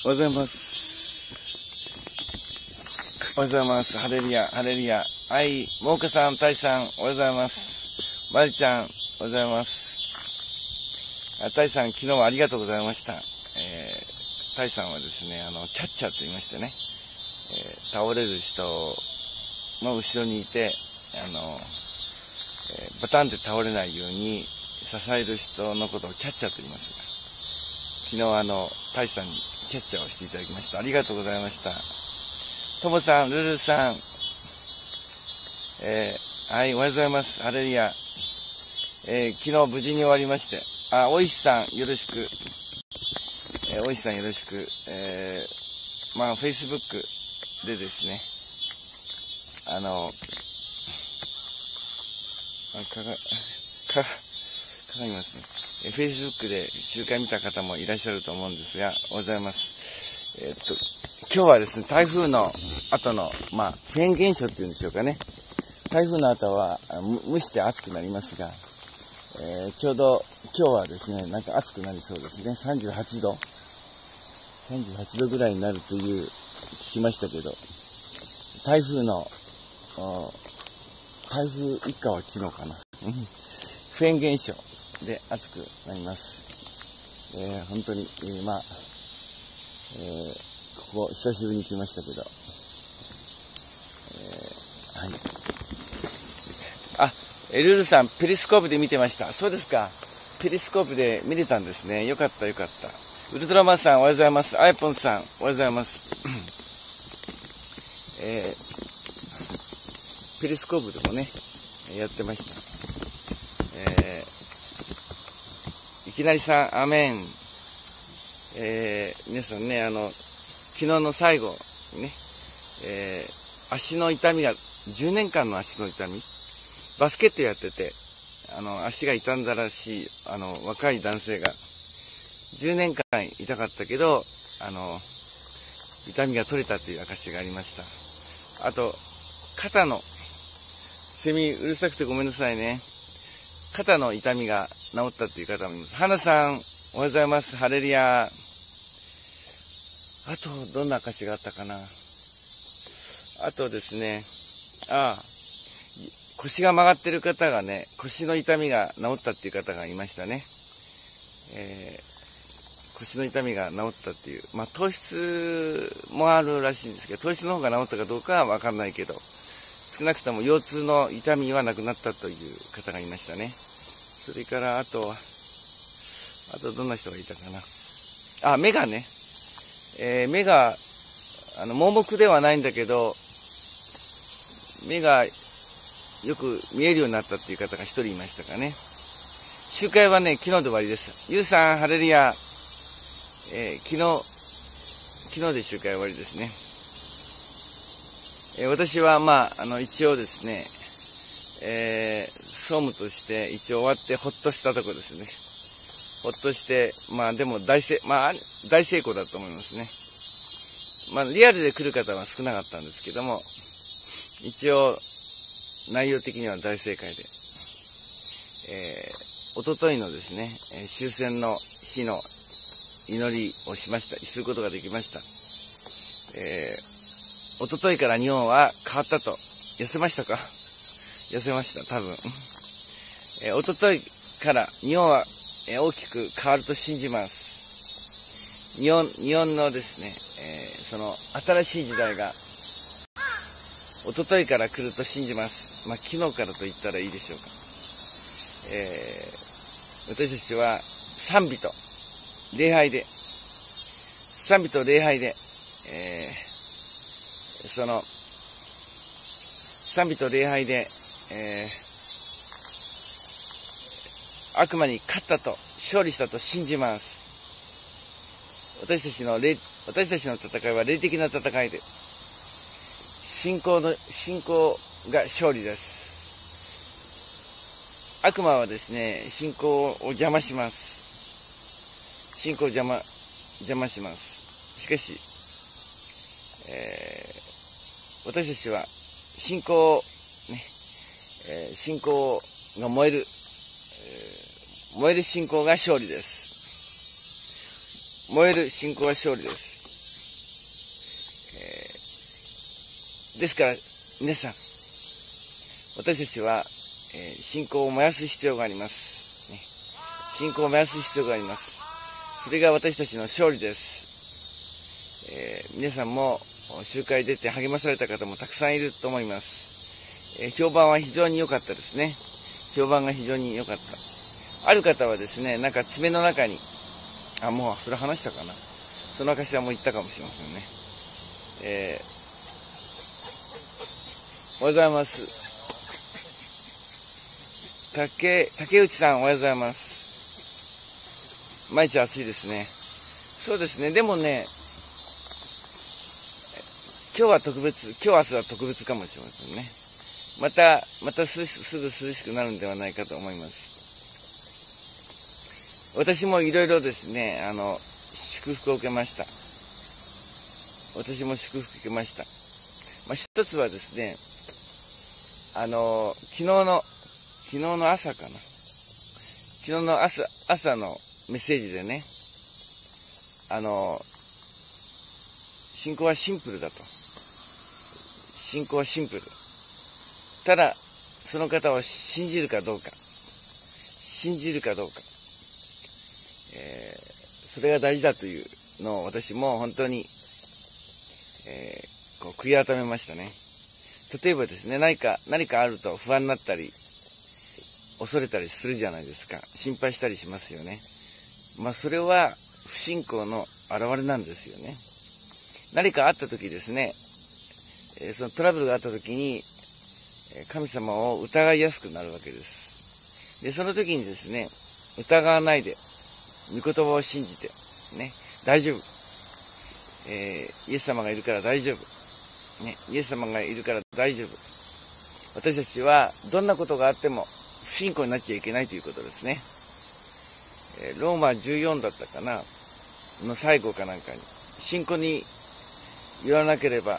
おはようございます。おはようございます。ハレルヤ、ハレルヤ。はい、モーカさん、タイさん、おはようございます。マリちゃん、おはようございます。タイさん、昨日はありがとうございました。タイさんはですね、キャッチャーと言いましてね、倒れる人の後ろにいて、バタンって倒れないように支える人のことをキャッチャーと言いますが、昨日タイさんにキャッチャーをしていただきました。ありがとうございました。ともさん、ルルさん、はい、おはようございます。ハレルヤ。昨日無事に終わりまして、おいしさん、よろしく。おいしさん、よろしく。Facebook でですね、かかりますね。Facebook で集会見た方もいらっしゃると思うんですが、おはようございます。今日はですね、台風の後の、フェーン現象っていうんでしょうかね。台風の後は蒸して暑くなりますが、ちょうど今日はですね、なんか暑くなりそうですね。38度ぐらいになるという聞きましたけど、台風一過は昨日かな。フェーン現象で暑くなります。本当に、ここ久しぶりに来ましたけど、はい。ルルさん、ペリスコープで見てました。そうですか。ペリスコープで見れたんですね。よかったよかった。ウルトラマンさん、おはようございます。アイポンさん、おはようございます。ペリスコープでもね、やってました。いきなりさん、アメン。皆さんね、昨日の最後にね、足の痛みが、10年間の足の痛み、バスケットやってて、足が傷んだらしい、若い男性が、10年間痛かったけど、痛みが取れたという証がありました。あと、肩の、セミうるさくてごめんなさいね。肩の痛みが治ったという方もいます。花さん、おはようございます。ハレルヤ。あと、どんな証があったかな。あとですね、腰が曲がってる方がね、腰の痛みが治ったっていう方がいましたね。腰の痛みが治ったっていう。糖質もあるらしいんですけど、糖質の方が治ったかどうかはわかんないけど、少なくとも腰痛の痛みはなくなったという方がいましたね。それから、あとどんな人がいたかな。目がね、目が、盲目ではないんだけど、目がよく見えるようになったっていう方が一人いましたかね。集会はね、昨日で終わりです。ゆうさん、ハレルヤ。昨日で集会終わりですね。私は、一応ですね、総務として一応終わってほっとしたところですね。ほっとして、でも大成功だと思いますね。リアルで来る方は少なかったんですけども、一応、内容的には大正解で、おとといのですね、終戦の日の祈りをすることができました。おとといから日本は変わったと。痩せましたか？痩せました、多分。おとといから日本は大きく変わると信じます。日本のですね、その新しい時代がおとといから来ると信じます。昨日からと言ったらいいでしょうか。私たちは賛美と礼拝で、その賛美と礼拝で、悪魔に勝ったと、勝利したと信じます。私たちの戦いは霊的な戦いで、信仰が勝利です。悪魔はですね、信仰を邪魔します。信仰を邪魔します。しかし、私たちは信仰が燃える信仰が勝利です。燃える信仰が勝利です。 ですから、皆さん、私たちは、信仰を燃やす必要があります。ね、信仰を燃やす必要があります。それが私たちの勝利です。皆さんも集会出て励まされた方もたくさんいると思います。評判は非常に良かったですね。評判が非常に良かった。ある方はですね、なんか爪の中に、もうそれ話したかな。その証はもう言ったかもしれませんね。おはようございます。竹内さん、おはようございます。毎日暑いですね。そうですね。でもね、今日は特別、今日明日は特別かもしれませんね。またすぐ涼しくなるんではないかと思います。私もいろいろですね、祝福を受けました。私も祝福を受けました。一つはですね、昨日の朝かな。昨日の朝のメッセージでね、信仰はシンプルだと。信仰はシンプル。ただ、その方を信じるかどうか。信じるかどうか。それが大事だというのを私も本当に、悔い改めましたね。例えばですね、何かあると不安になったり、恐れたりするじゃないですか。心配したりしますよね。それは不信仰の表れなんですよね。何かあった時ですね、そのトラブルがあった時に、神様を疑いやすくなるわけです。で、その時にですね、疑わないで、御言葉を信じて、ね、大丈夫。イエス様がいるから大丈夫。ね、イエス様がいるから大丈夫。私たちはどんなことがあっても不信仰になっちゃいけないということですね。ローマ14だったかなの最後かなんかに、信仰に言わなければ、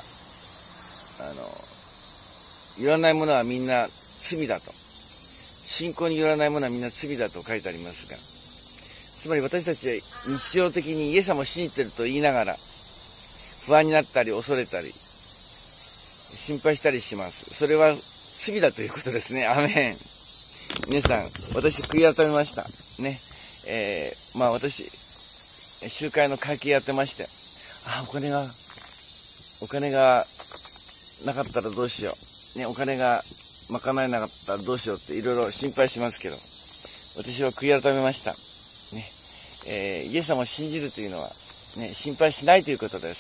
言わないものはみんな罪だと。信仰に言わないものはみんな罪だと書いてありますが、つまり私たちは日常的にイエス様を信じていると言いながら、不安になったり恐れたり、心配したりします。それは罪だということですね。アメン。皆さん、私悔い改めました。ね。私、集会の会計やってまして、お金がなかったらどうしよう。ね、お金が賄えなかったらどうしようっていろいろ心配しますけど、私は悔い改めました。ね。イエス様を信じるというのは、ね、心配しないということです。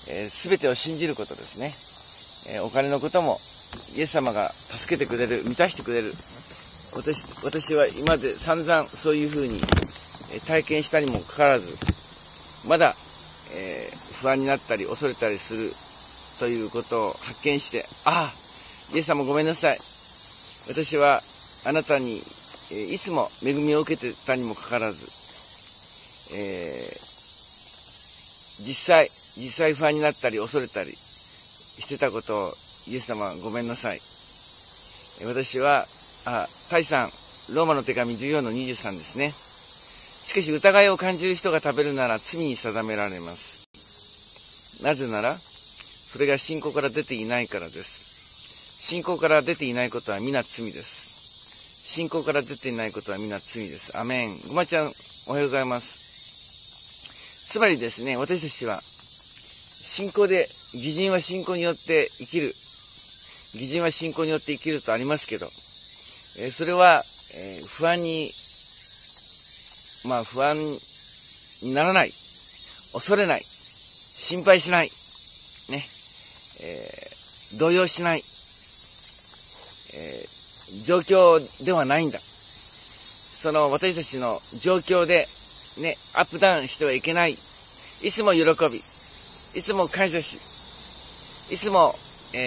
すべてを信じることですね。お金のこともイエス様が助けてくれる、満たしてくれる。私は今まで散々そういうふうに体験したにもかかわらず、まだ、不安になったり恐れたりするということを発見して、イエス様ごめんなさい。私はあなたに、いつも恵みを受けてたにもかかわらず、実際不安になったり恐れたりしてたことをイエス様ごめんなさい。私は、タイさん、ローマの手紙14の23ですね。しかし疑いを感じる人が食べるなら罪に定められます。なぜなら、それが信仰から出ていないからです。信仰から出ていないことは皆罪です。信仰から出ていないことは皆罪です。アメン。ごまちゃん、おはようございます。つまりですね、私たちは、信仰で、義人は信仰によって生きる。義人は信仰によって生きるとありますけど、それは、不安にならない。恐れない。心配しない。ね。動揺しない。状況ではないんだ。その私たちの状況で、ね、アップダウンしてはいけない。いつも喜び。いつも感謝し。いつも、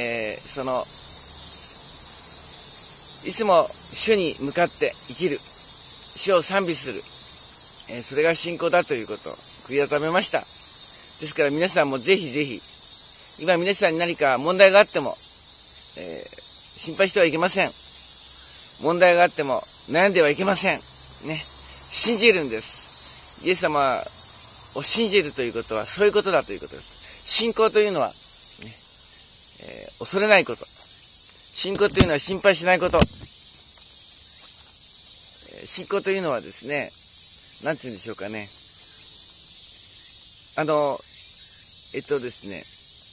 いつも主に向かって生きる。主を賛美する。それが信仰だということを悔い改めました。ですから皆さんもぜひぜひ、今皆さんに何か問題があっても、心配してはいけません。問題があっても悩んではいけません。ね。信じるんです。イエス様を信じるということはそういうことだということです。信仰というのは、ね、 恐れないこと。信仰というのは心配しないこと。信仰というのはですね、なんて言うんでしょうかね。ですね、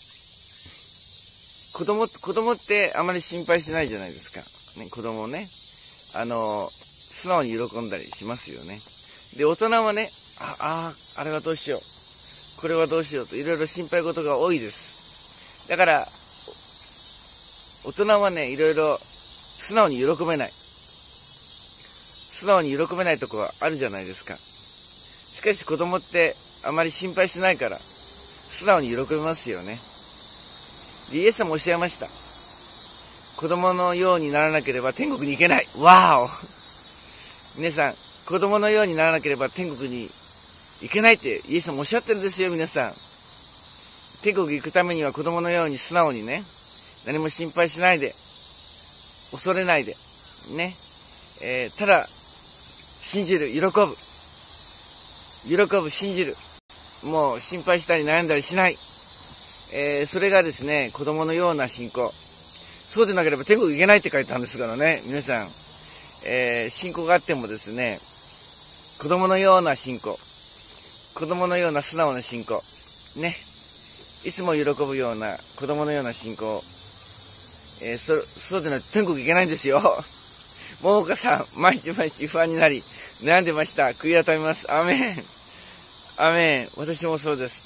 子供ってあまり心配しないじゃないですか。ね、子供ね。素直に喜んだりしますよね。で、大人はね、あれはどうしよう。これはどうしようといろいろ心配事が多いです。だから、大人はね、いろいろ素直に喜べない。素直に喜べないとこはあるじゃないですか。しかし子供ってあまり心配しないから、素直に喜べますよね。で、イエス様おっしゃいました。子供のようにならなければ天国に行けない。わーお。皆さん、子供のようにならなければ天国に行けないってイエス様おっしゃってるんですよ、皆さん。天国行くためには子供のように素直にね、何も心配しないで、恐れないで、ね、ただ、信じる、喜ぶ、信じる。もう心配したり悩んだりしない。それがですね、子供のような信仰。そうでなければ天国行けないって書いてあるんですからね、皆さん。信仰があってもですね、子供のような信仰。子供のような素直な信仰。ね。いつも喜ぶような子供のような信仰。そうでないと天国行けないんですよ。桃花さん、毎日不安になり、悩んでました。悔い改めます。アメン。アメン。私もそうです。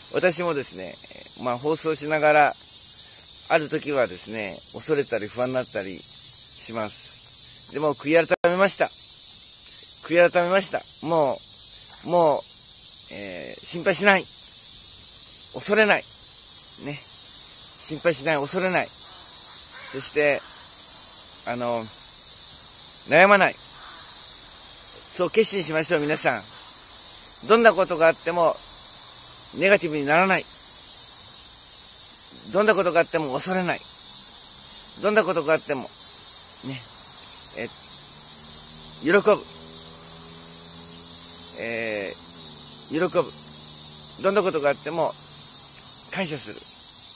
私もですね、放送しながら、ある時はですね、恐れたり不安になったりします。でも、悔い改めました。悔い改めました。もう、心配しない。恐れない。ね。心配しない、恐れない。そして、悩まない。そう決心しましょう、皆さん。どんなことがあっても、ネガティブにならない。どんなことがあっても恐れない。どんなことがあっても、ね、喜ぶ。喜ぶ。どんなことがあっても、感謝する。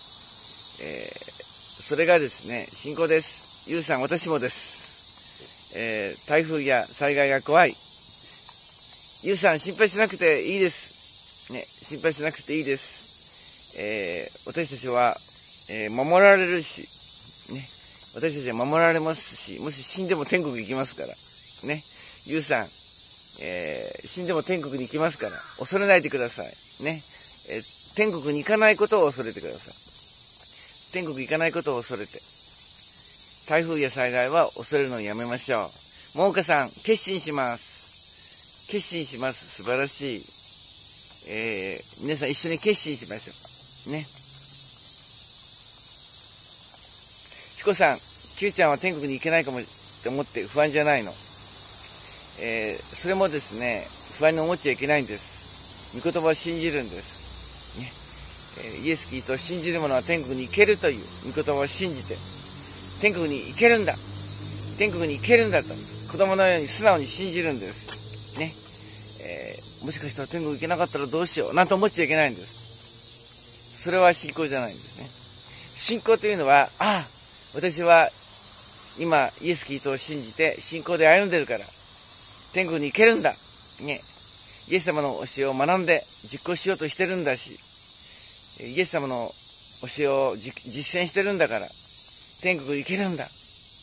それがですね、信仰です。ゆうさん、私もです。台風や災害が怖い。ゆうさん、心配しなくていいです。ね、心配しなくていいです。私たちは、守られるし、ね、私たちは守られますし、もし死んでも天国行きますから、ね、ゆうさん、死んでも天国に行きますから、恐れないでください。ね、天国に行かないことを恐れてください。天国行かないことを恐れて、台風や災害は恐れるのをやめましょう。桃花さん、決心します。決心します。素晴らしい。皆さん一緒に決心しましょう。ね。彦さん、Qちゃんは天国に行けないかもって思って不安じゃないの。それもですね、不安に思っちゃいけないんです。御言葉を信じるんです。ね。イエス・キリストを信じる者は天国に行けるという御言葉を信じて、天国に行けるんだ。天国に行けるんだと、子供のように素直に信じるんです。ね。もしかしたら天国行けなかったらどうしようなんて思っちゃいけないんです。それは信仰じゃないんですね。信仰というのは、私は今イエス・キリストを信じて信仰で歩んでるから天国に行けるんだ。ね。イエス様の教えを学んで実行しようとしてるんだし、イエス様の教えを実践してるんだから天国行けるんだ。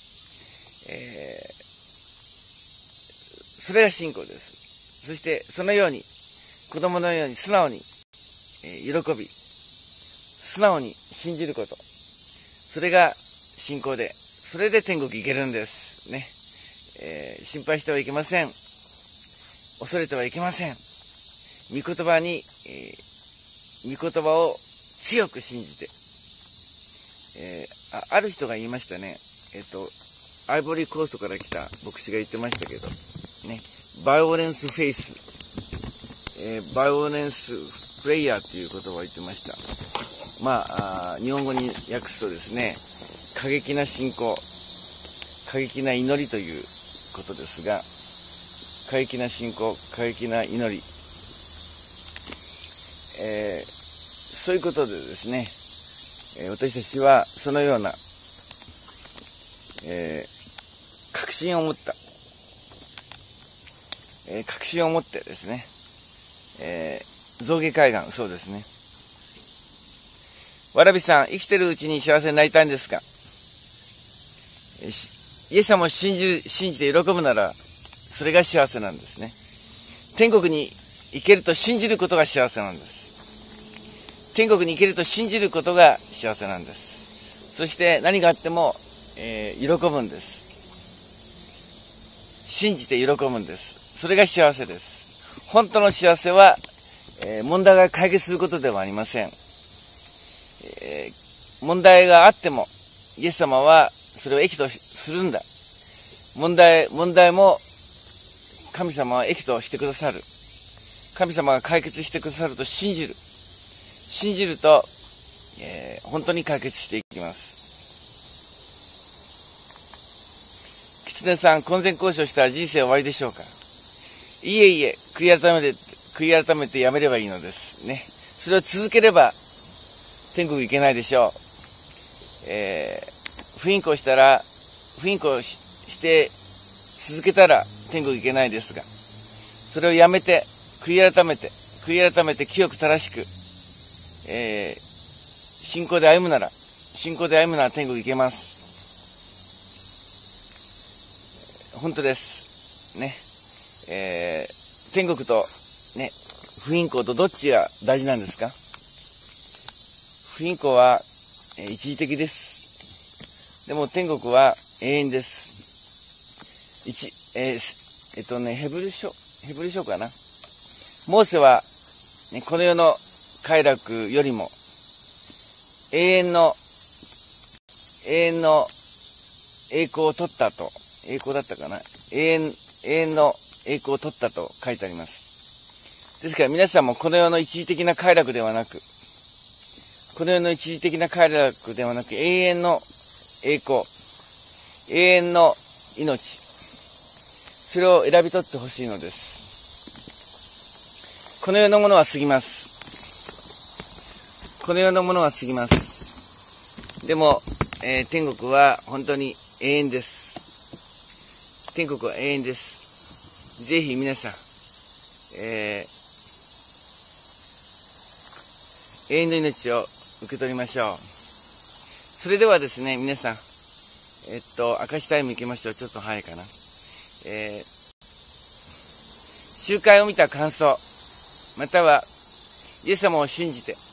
それが信仰です。そしてそのように子供のように素直に、喜び素直に信じること、それが信仰で、それで天国行けるんですね。心配してはいけません。恐れてはいけません。御言葉に、御言葉を強く信じて、ある人が言いましたね。アイボリーコーストから来た牧師が言ってましたけど、ね、バイオレンスフェイス、バイオレンスプレイヤーっていう言葉を言ってました。日本語に訳すとですね、過激な信仰、過激な祈りということですが、過激な信仰、過激な祈り、そういうことでですね、 私たちはそのような、確信を持った、確信を持ってですね、象牙海岸、そうですね。わらびさん、生きてるうちに幸せになりたいんですか？イエス様を信じて喜ぶなら、それが幸せなんですね。天国に行けると信じることが幸せなんです。天国に行けると信じることが幸せなんです。そして何があっても、喜ぶんです。信じて喜ぶんです。それが幸せです。本当の幸せは、問題が解決することではありません。問題があっても、イエス様はそれを益とするんだ。問題も神様は益としてくださる。神様が解決してくださると信じると、本当に解決していきます。狐さん、婚前交渉したら人生終わりでしょうか？いえいえ、悔い改めてやめればいいのですね。それを続ければ天国行けないでしょう。不倫行して続けたら天国行けないですが、それをやめて悔い改めて清く正しく、信仰で歩むなら天国行けます。本当ですね。天国とね、不倫行とどっちが大事なんですか？不倫行は一時的です。でも天国は永遠です。ヘブル書かな。モーセは、ね、この世の快楽よりも永遠の栄光を取ったと、栄光だったかな。永遠の栄光を取ったと書いてあります。ですから皆さんもこの世の一時的な快楽ではなく、永遠の栄光、永遠の命、それを選び取ってほしいのです。この世のものは過ぎます。でも、天国は本当に永遠です。天国は永遠です。ぜひ皆さん、永遠の命を受け取りましょう。それではですね、皆さん、明石タイム行きましょう。ちょっと早いかな。集会を見た感想、またはイエス様を信じて、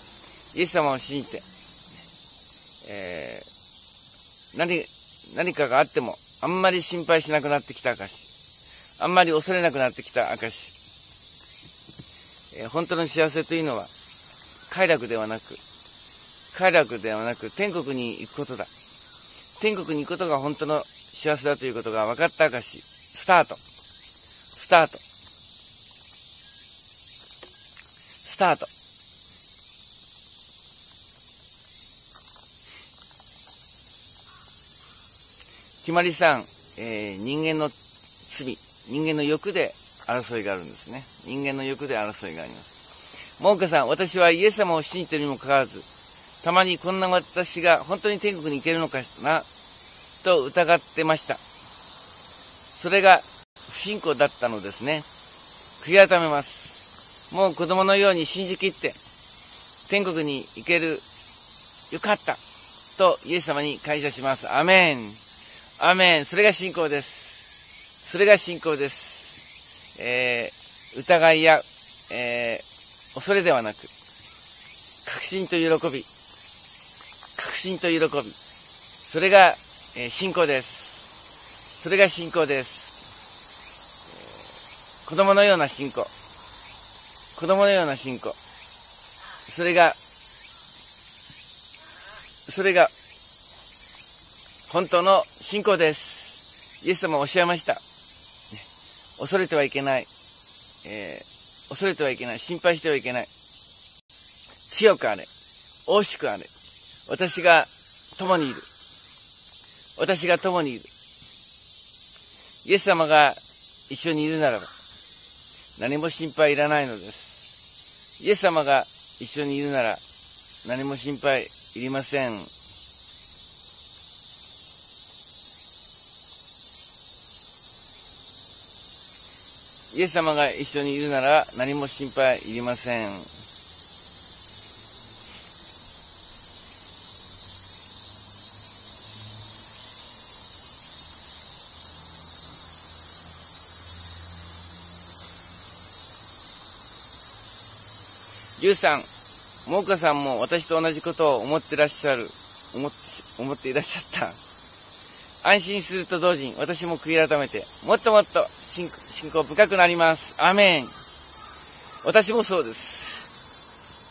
何かがあってもあんまり心配しなくなってきた証、あんまり恐れなくなってきた証、本当の幸せというのは快楽ではなく天国に行くことだ。天国に行くことが本当の幸せだということが分かった証。スタート。ひまりさん、人間の罪、人間の欲で争いがあるんですね。人間の欲で争いがあります。もんかさん、私はイエス様を信じているにもかかわらず、たまにこんな私が本当に天国に行けるのかなと疑ってました。それが不信仰だったのですね。悔い改めます。もう子供のように信じきって天国に行ける、よかったとイエス様に感謝します。アメン。それが信仰です。疑いや、恐れではなく、確信と喜び、それが、信仰です。子供のような信仰。それが本当の信仰です。イエス様はおっしゃいました。恐れてはいけない。心配してはいけない。強くあれ。大しくあれ。私が共にいる。イエス様が一緒にいるならば、何も心配いらないのです。イエス様が一緒にいるなら、何も心配いりません。イエス様が一緒にいるなら何も心配いりません。ユウさん、モーカさんも私と同じことを思っていらっしゃった。安心すると同時に私も悔い改めて、もっともっと信仰深くなります。アーメン。私もそうです。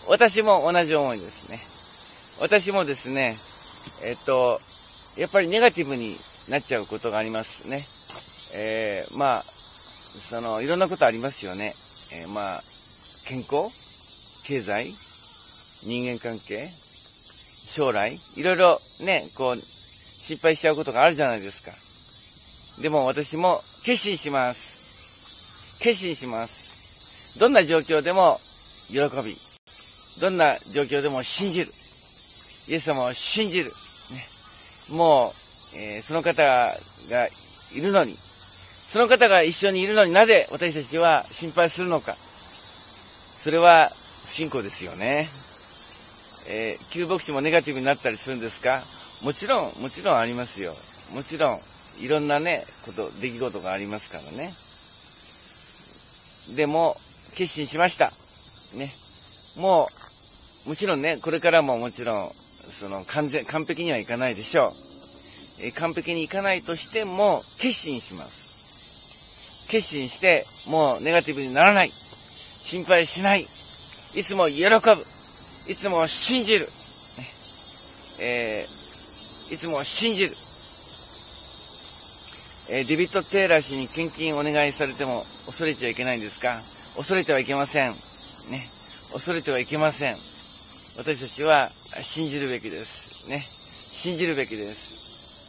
私も同じ思いですね。私もですね、やっぱりネガティブになっちゃうことがありますね。いろんなことありますよね。健康、経済、人間関係、将来、いろいろね、心配しちゃうことがあるじゃないですか。でも私も決心します。決心します。どんな状況でも喜び、どんな状況でも信じる。イエス様を信じる。ね、もう、その方がいるのに、その方が一緒にいるのになぜ私たちは心配するのか。それは不信仰ですよね。旧牧師もネガティブになったりするんですか？もちろんありますよ。もちろん、いろんなね、出来事がありますからね。でも、決心しました。ね。もちろんね、これからももちろん、完璧にはいかないでしょう。完璧にいかないとしても、決心します。決心して、もうネガティブにならない。心配しない。いつも喜ぶ。いつも信じる。いつも信じる。デビッド・テイラー氏に献金お願いされても恐れちゃいけないんですか？恐れてはいけません。ね。恐れてはいけません。私たちは信じるべきです。ね。信じるべきです。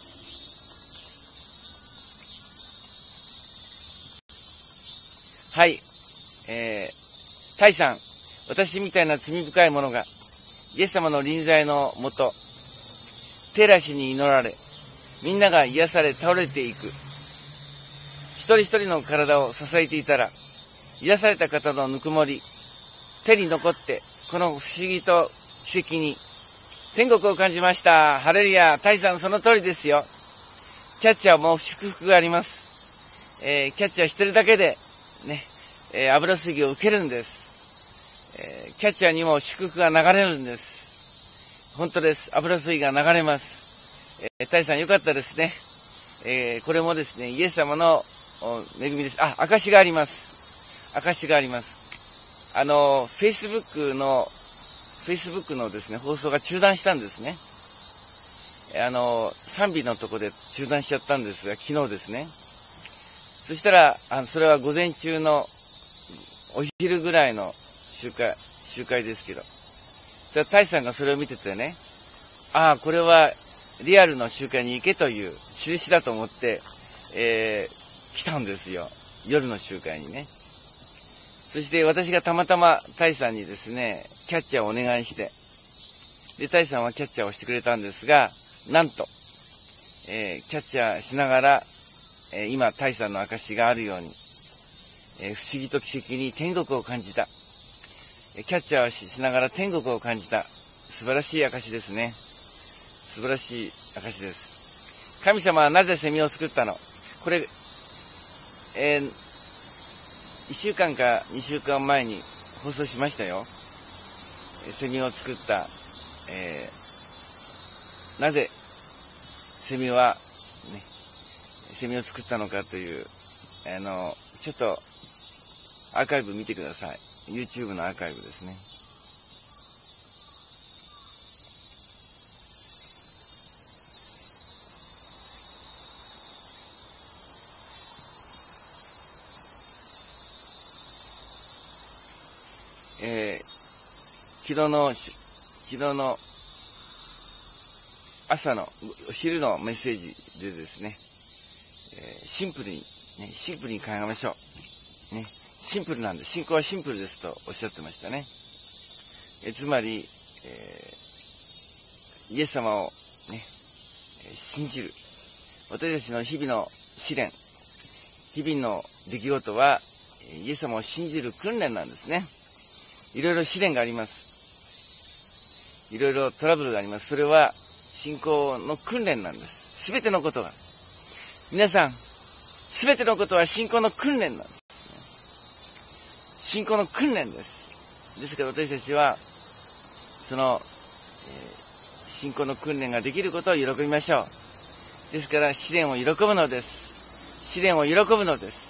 はい。タイさん、私みたいな罪深い者が、イエス様の臨在のもと、テイラー氏に祈られ、みんなが癒され倒れていく。一人一人の体を支えていたら、癒された方のぬくもり、手に残って、この不思議と奇跡に、天国を感じました。ハレルヤ。タイさん、その通りですよ。キャッチャーも祝福があります。キャッチャーしてるだけで、ね、油水ぎを受けるんです。キャッチャーにも祝福が流れるんです。本当です。油水が流れます。タイさんよかったですね。これもですね、イエス様の恵みです。証があります。証があります。Facebook のですね、放送が中断したんですね。賛美のとこで中断しちゃったんですが、昨日ですね。そしたら、それは午前中のお昼ぐらいの集会ですけど、タイさんがそれを見ててね、これはリアルの集会に行けという印だと思って、来たんですよ。夜の集会にね。そして私がたまたまタイさんにですね、キャッチャーをお願いして、で、タイさんはキャッチャーをしてくれたんですが、なんと、キャッチャーしながら、今、タイさんの証があるように、不思議と奇跡に天国を感じた。キャッチャーをしながら天国を感じた。素晴らしい証ですね。素晴らしい証です。神様はなぜセミを作ったの？これ、1週間か2週間前に放送しましたよ。セミを作った、なぜセミは、ね、セミを作ったのかという、ちょっとアーカイブ見てください。YouTube のアーカイブですね。昨日の朝の昼のメッセージでですね、シンプルに考えましょう。ね、シンプルなんです。信仰はシンプルですとおっしゃってましたね。つまり、 イエス様をね、信じる。私たちの日々の試練、日々の出来事は、イエス様を信じる訓練なんですね。いろいろ試練があります。いろいろトラブルがあります。それは信仰の訓練なんです。すべてのことが。皆さん、すべてのことは信仰の訓練なんです。信仰の訓練です。ですから私たちは、その、信仰の訓練ができることを喜びましょう。ですから試練を喜ぶのです。試練を喜ぶのです。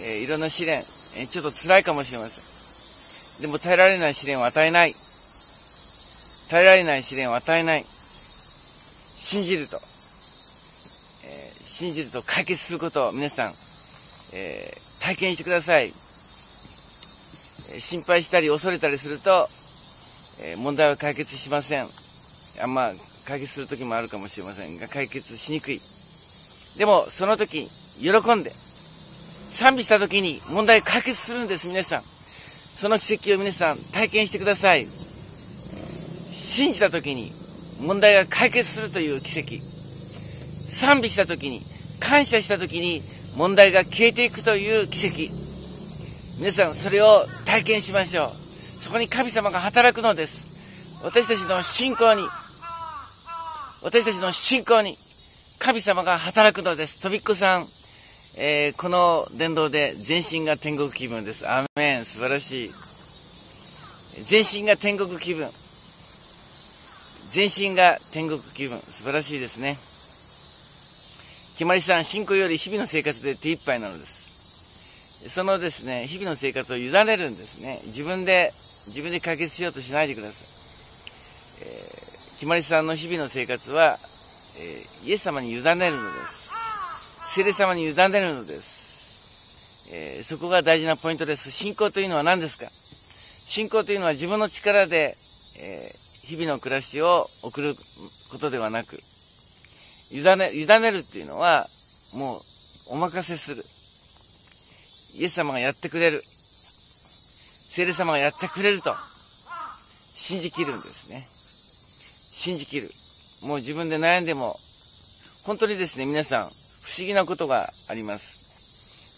ね。いろんな試練、ちょっと辛いかもしれません。でも耐えられない試練を与えない。耐えられない試練を与えない。信じると、信じると解決することを皆さん、体験してください。心配したり恐れたりすると、問題は解決しません。解決する時もあるかもしれませんが、解決しにくい。でも、その時、喜んで、賛美した時に問題解決するんです、皆さん。その奇跡を皆さん体験してください。信じた時に問題が解決するという奇跡。賛美した時に、感謝した時に問題が消えていくという奇跡。皆さん、それを体験しましょう。そこに神様が働くのです。私たちの信仰に神様が働くのです。とびっこさん、この伝道で全身が天国気分です。アーメン。素晴らしい。全身が天国気分。全身が天国気分。素晴らしいですね。きまりさん、信仰より日々の生活で手一杯なのです。そのですね、日々の生活を委ねるんですね。自分で解決しようとしないでください。きまりさんの日々の生活は、イエス様に委ねるのです。聖霊様に委ねるのです。そこが大事なポイントです。信仰というのは何ですか？信仰というのは自分の力で、日々の暮らしを送ることではなく、委ねるっていうのは、もうお任せする。イエス様がやってくれる。聖霊様がやってくれると、信じきるんですね。信じきる。もう自分で悩んでも、本当にですね、皆さん、不思議なことがあります。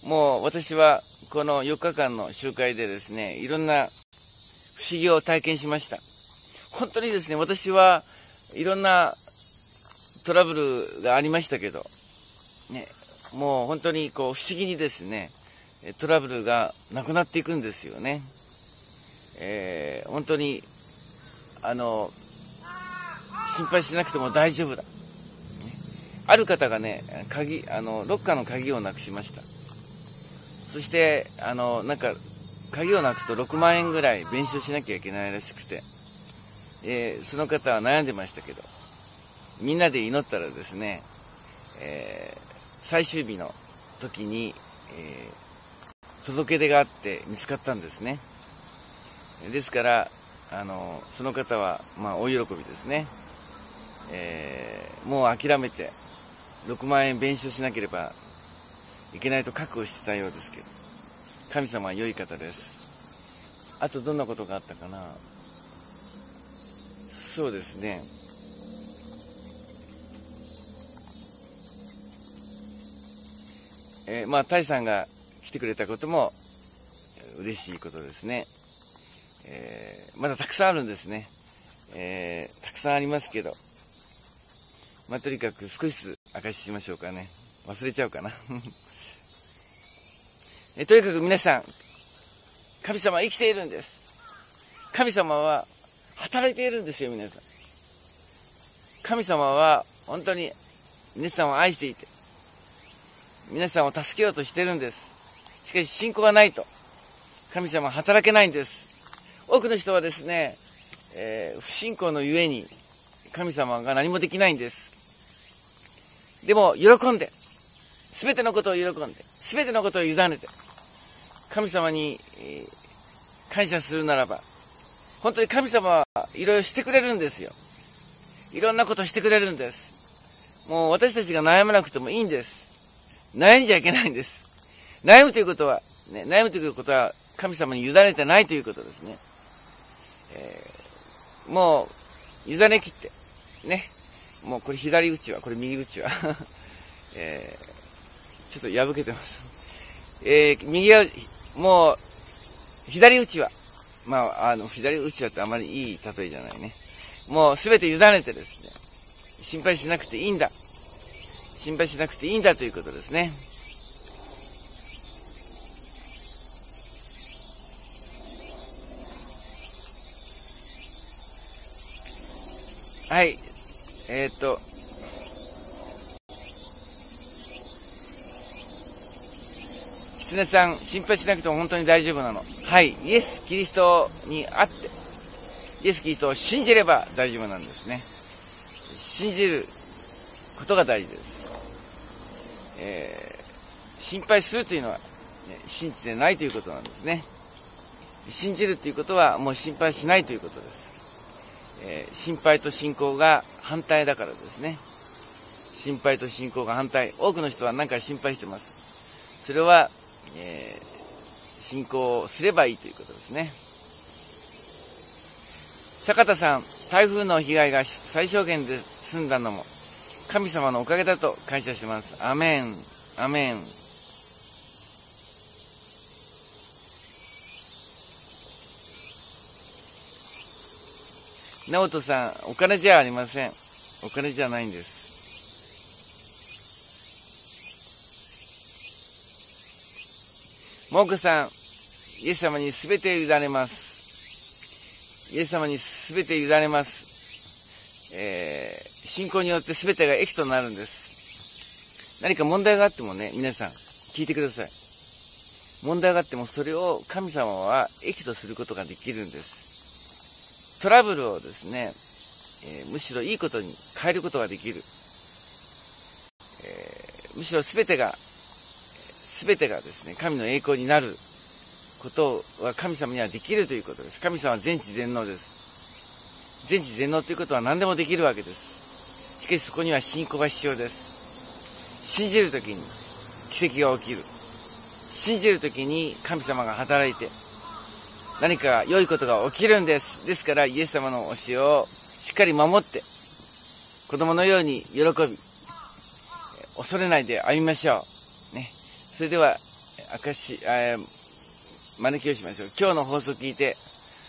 もう私は、この4日間の集会でですね、いろんな不思議を体験しました。本当にですね、私はいろんなトラブルがありましたけど、ね、もう本当に不思議にですね、トラブルがなくなっていくんですよね。本当に、心配しなくても大丈夫だ。ある方がね、ロッカーの鍵をなくしました。そして、鍵をなくすと6万円ぐらい弁償しなきゃいけないらしくて、その方は悩んでましたけど、みんなで祈ったらですね、最終日の時に、届け出があって見つかったんですね。ですから、その方は、大喜びですね。もう諦めて、6万円弁償しなければいけないと覚悟してたようですけど、神様は良い方です。あとどんなことがあったかな。そうですね。タイさんが来てくれたことも嬉しいことですね。まだたくさんあるんですね。たくさんありますけど、とにかく少しずつ証ししましょうかね。忘れちゃうかな。とにかく皆さん、神様は生きているんです。神様は働いているんですよ、皆さん。神様は本当に皆さんを愛していて、皆さんを助けようとしているんです。しかし信仰がないと神様は働けないんです。多くの人はですね、不信仰のゆえに神様が何もできないんです。でも喜んで、すべてのことを喜んで、すべてのことを委ねて、神様に感謝するならば、本当に神様はいろいろしてくれるんですよ。いろんなことしてくれるんです。もう私たちが悩まなくてもいいんです。悩んじゃいけないんです。悩むということは神様に委ねてないということですね。もう委ねきってね、もうこれ左打ちは、これ右打ちは、ちょっと破けてます。右は、もう、左打ちは、左打ちはってあまりいい例えじゃないね。もうすべて委ねてですね、心配しなくていいんだ。心配しなくていいんだということですね。はい。狐さん、心配しなくても本当に大丈夫なの。はい。イエス・キリストにあって、イエス・キリストを信じれば大丈夫なんですね。信じることが大事です。心配するというのは、信じてないということなんですね。信じるということはもう心配しないということです。心配と信仰が反対だからですね。心配と信仰が反対。多くの人は何か心配してます。それは、信仰すればいいということですね。坂田さん、台風の被害が最小限で済んだのも神様のおかげだと感謝します。アメン、アメン。直人さん、お金じゃありません。お金じゃないんです。もこさん、イエス様にすべて委ねます。イエス様にすべて委ねます。信仰によってすべてが益となるんです。何か問題があってもね、皆さん、聞いてください。問題があってもそれを神様は益とすることができるんです。トラブルをですね、むしろいいことに変えることができる。むしろ全てがですね、神の栄光になることは神様にはできるということです。神様は全知全能です。全知全能ということは何でもできるわけです。しかしそこには信仰が必要です。信じるときに奇跡が起きる。信じるときに神様が働いて何か良いことが起きるんです。ですからイエス様の教えをしっかり守って子供のように喜び恐れないで歩みましょうね。それでは招きをしましょう。今日の放送聞いて、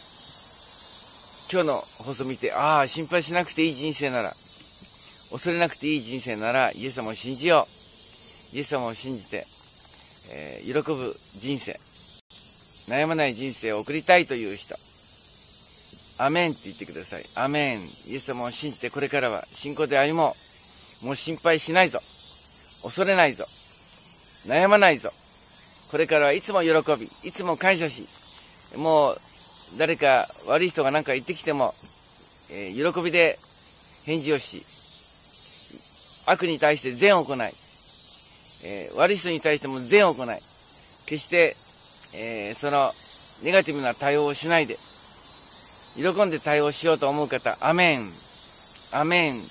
今日の放送見て、心配しなくていい人生なら、恐れなくていい人生なら、イエス様を信じよう。イエス様を信じて、喜ぶ人生、悩まない人生を送りたいという人、アメンって言ってください。アメン。イエス様を信じてこれからは信仰で歩もう。もう心配しないぞ。恐れないぞ。悩まないぞ。これからはいつも喜び、いつも感謝し、もう誰か悪い人が何か言ってきても、喜びで返事をし、悪に対して善を行い、悪い人に対しても善を行い、決して、そのネガティブな対応をしないで、喜んで対応しようと思う方、アメン、アメン。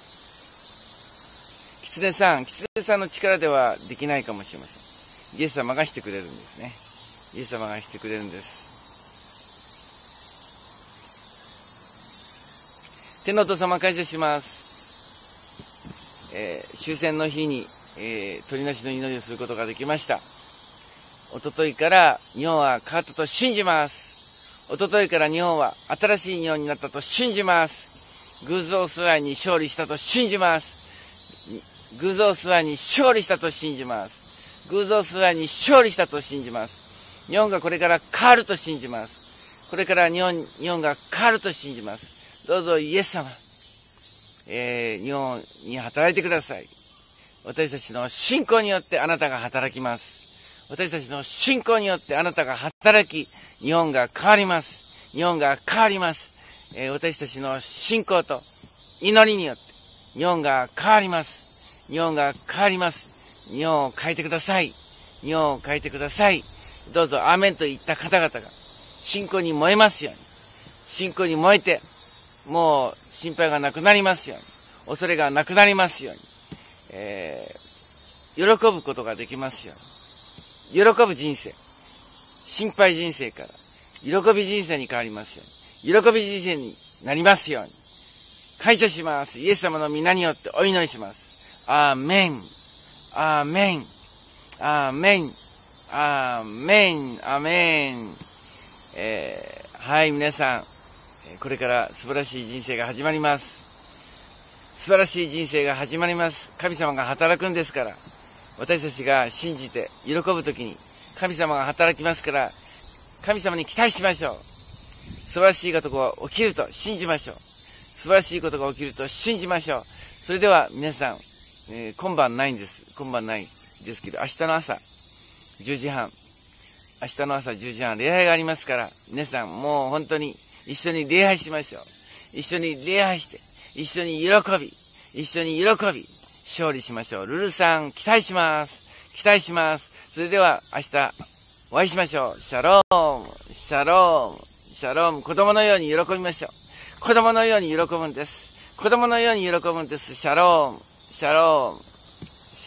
狐さんの力ではできないかもしれません。イエス様がしてくれるんですね。イエス様がしてくれるんです。天のお父様感謝します。終戦の日に、鳥なしの祈りをすることができました。おとといから日本は変わったと信じます。おとといから日本は新しい日本になったと信じます。偶像崇拝に勝利したと信じます。偶像崇拝に勝利したと信じます。偶像崇拝に勝利したと信じます。日本がこれから変わると信じます。これから日本が変わると信じます。どうぞイエス様、日本に働いてください。私たちの信仰によってあなたが働きます。私たちの信仰によってあなたが働き、日本が変わります。日本が変わります。私たちの信仰と祈りによって日本が変わります。日本が変わります。日本を変えてください。日本を変えてください。どうぞアーメンといった方々が信仰に燃えますように。信仰に燃えて、もう心配がなくなりますように。恐れがなくなりますように。喜ぶことができますように。喜ぶ人生。心配人生から喜び人生に変わりますように。喜び人生になりますように。 感謝します。イエス様の皆によってお祈りします。アーメン。アーメン。アーメン。アーメン。アーメン。はい、皆さん、これから素晴らしい人生が始まります。素晴らしい人生が始まります。神様が働くんですから、私たちが信じて喜ぶときに神様が働きますから、神様に期待しましょう。素晴らしいことが起きると信じましょう。素晴らしいことが起きると信じましょう。それでは皆さん、今晩ないんです。今晩ないですけど、明日の朝10時半、明日の朝10時半、礼拝がありますから、皆さんもう本当に一緒に礼拝しましょう。一緒に礼拝して、一緒に喜び、一緒に喜び、勝利しましょう。ルルさん、期待します。期待します。それでは明日お会いしましょう。シャローム、シャローム、シャローム。子供のように喜びましょう。子供のように喜ぶんです。子供のように喜ぶんです。シャローム、シャローム。